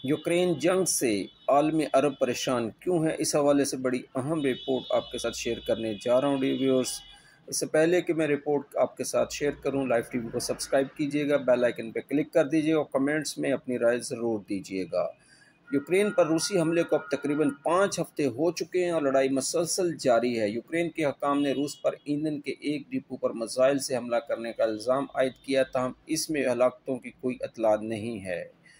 Ukraine जंग से आलमी अरब परेशान क्यों है؟ इस हवाले से बड़ी अहम रिपोर्ट आपके साथ शेयर करने जा रहा हूँ व्यूअर्स। इससे पहले कि मैं रिपोर्ट आपके साथ शेयर करूँ, लाइव टीवी को सब्सक्राइब कीजिएगा, बेल आइकन पर क्लिक कर दीजिएगा और कमेंट्स में अपनी राय ज़रूर दीजिएगा। यूक्रेन पर रूसी हमले को अब तकरीबन 5 हफ्ते हो चुके हैं और लड़ाई मसलसल जारी है। यूक्रेन के हकाम ने रूस पर ईंधन के एक डिपो पर मिसाइल से हमला करने का इल्ज़ाम आयद किया, ताहम इसमें हलाकतों की कोई इत्तला नहीं है।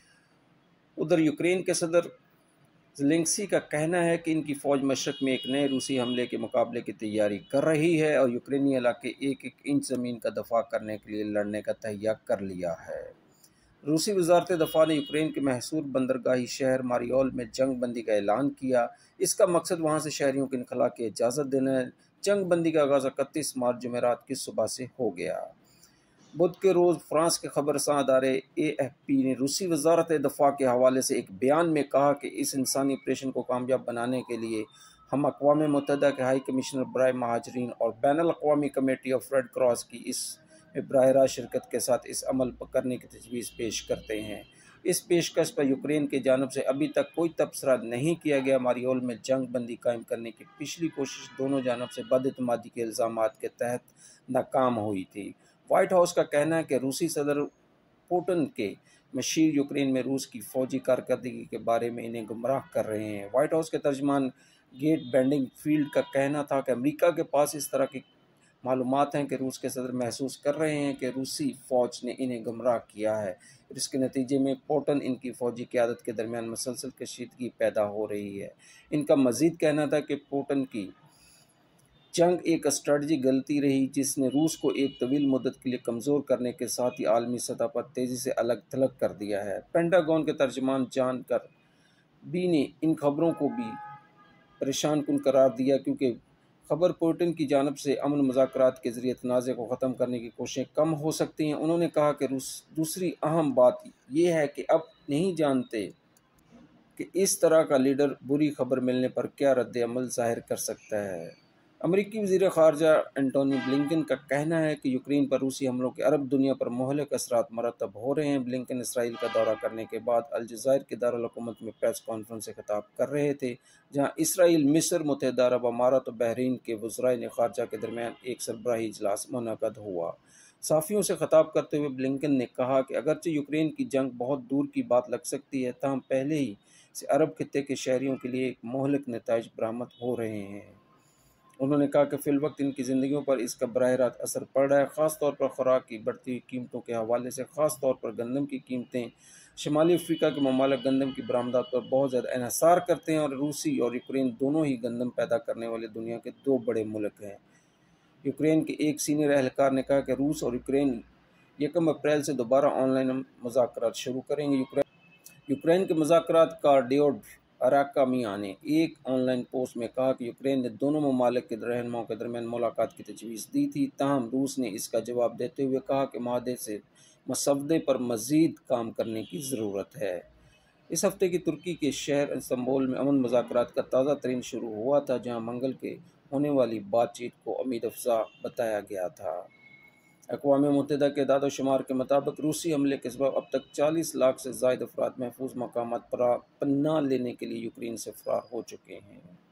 उधर यूक्रेन के सदर ज़ेलेंस्की का कहना है कि इनकी फ़ौज मशरक़ में एक नए रूसी हमले के मुकाबले की तैयारी कर रही है और यूक्रेनी इलाके एक एक इंच ज़मीन का दफा करने के लिए लड़ने का तहैया कर लिया है। रूसी वज़ारत दफ़ा ने यूक्रेन के महसूर बंदरगाही शहर मारियोल में जंग बंदी का ऐलान किया। इसका मकसद वहाँ से शहरियों के इनखला की इजाज़त देना है। जंग बंदी का आगाज़ 31 मार्च जुमेरात की सुबह से हो गया। बुध के रोज़ फ्रांस के खबरसां अदारे AFP ने रूसी वज़ारत दफ़ा के हवाले से एक बयान में कहा कि इस इंसानी ऑपरेशन को कामयाब बनाने के लिए हम अक़वाम मुत्तहिदा के हाई कमिश्नर बराए महाजरीन और बैनुल अक़वामी कमेटी ऑफ रेड क्रॉस की इसमें बराह रास्त शिरकत के साथ इस अमल पर करने की तजवीज़ पेश करते हैं। इस पेशकश पर यूक्रेन की जानिब से अभी तक कोई तबसरा नहीं किया गया। मारियोल में जंग बंदी कायम करने की पिछली कोशिश दोनों जानिब से बदइत्मीदी के इल्ज़ामात के तहत नाकाम हुई थी। वाइट हाउस का कहना है कि रूसी सदर पुतिन के मशीर यूक्रेन में रूस की फ़ौजी कारकर्दगी के बारे में इन्हें गुमराह कर रहे हैं। वाइट हाउस के तर्जमान गेट बेंडिंग फील्ड का कहना था कि अमेरिका के पास इस तरह की मालूमात हैं कि रूस के सदर महसूस कर रहे हैं कि रूसी फ़ौज ने इन्हें गुमराह किया है। इसके नतीजे में पुतिन इनकी फ़ौजी क़यादत के दरमियान मसलसल कशीदगी पैदा हो रही है। इनका मज़ीद कहना था कि पुतिन की जंग एक स्ट्रेटजी गलती रही जिसने रूस को एक तवील मुद्दत के लिए कमज़ोर करने के साथ ही आलमी सतह पर तेज़ी से अलग थलग कर दिया है। पेंटागन के तर्जमान जॉन कर्बी ने इन खबरों को भी परेशान कुन करार दिया क्योंकि खबर पुतिन की जानिब से अमन मुज़ाकरात के ज़रिए तनाज़े को ख़त्म करने की कोशिशें कम हो सकती हैं। उन्होंने कहा कि दूसरी अहम बात यह है कि अब नहीं जानते कि इस तरह का लीडर बुरी खबर मिलने पर क्या रद्द अमल ज़ाहिर कर सकता है। अमरीकी वज़ीर ख़ारजा एंटोनी ब्लिंकन का कहना है कि यूक्रेन पर रूसी हमलों के अरब दुनिया पर मुहलिक असरात मरतब हो रहे हैं। ब्लिंकन इसराइल का दौरा करने के बाद अलजायर के दारुल हुकूमत में प्रेस कॉन्फ्रेंस से खिताब कर रहे थे, जहाँ इसराइल, मिस्र, मुत्तहिदा अरब अमारात और बहरीन के वज़राए ख़ारजा के दरमियान एक सरबराही इजलास मुनक़द हुआ। सहाफ़ियों से खिताब करते हुए ब्लिंकन ने कहा कि अगरचे यूक्रेन की जंग बहुत दूर की बात लग सकती है, ताहम पहले ही से अरब खित्ते के शहरियों के लिए एक मुहलिक नताइज बरामद हो रहे हैं। उन्होंने कहा कि फ़िलवक्त इनकी ज़िंदगियों पर इसका बराह रास्त असर पड़ रहा है, ख़ास तौर पर खुराक की बढ़ती हुई कीमतों के हवाले से। ख़ास तौर पर गंदम की कीमतें। शुमाली अफ्रीका के ममालिक गंदम की बरामदात पर बहुत ज़्यादा इन्हिसार करते हैं और रूसी और यूक्रेन दोनों ही गंदम पैदा करने वाले दुनिया के 2 बड़े मुल्क हैं। यूक्रेन के एक सीनियर एहलकार ने कहा कि रूस और यूक्रेन 1 अप्रैल से दोबारा ऑनलाइन मुज़ाकरात शुरू करेंगे। यूक्रेन के मुज़ाकरातकार डेओड अराकामियान ने एक ऑनलाइन पोस्ट में कहा कि यूक्रेन ने दोनों ममालिक के रहनुमाओं के दरमियान मुलाकात की तजवीज़ दी थी, ताहम रूस ने इसका जवाब देते हुए कहा कि माहदे से मसवदे पर मज़ीद काम करने की ज़रूरत है। इस हफ्ते की तुर्की के शहर इस्तांबुल में अमन मुज़ाकरात का ताज़ा तरीन शुरू हुआ था, जहाँ मंगल के होने वाली बातचीत को उम्मीद अफ़ज़ा बताया गया था। अक़वाम मुत्तहिदा के दाद-ओ-शुमार के मुताबिक रूसी हमले के सबब अब तक 40 लाख से ज़ायद अफ़राद महफूज़ मकामात पर पनाह लेने के लिए यूक्रेन से फ़रार हो चुके हैं।